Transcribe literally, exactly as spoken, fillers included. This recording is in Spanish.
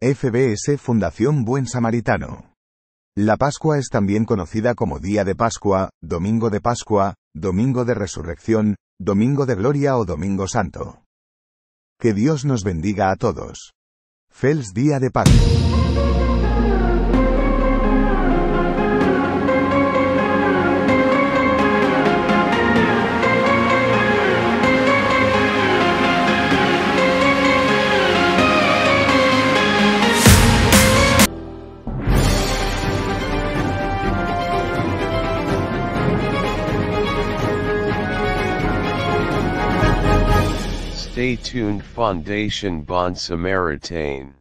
F B S Fundación Buen Samaritano. La Pascua es también conocida como Día de Pascua, Domingo de Pascua, Domingo de Resurrección, Domingo de Gloria o Domingo Santo. Que Dios nos bendiga a todos. Feliz Día de Pascua. Stay tuned. Fondation Bon Samaritain.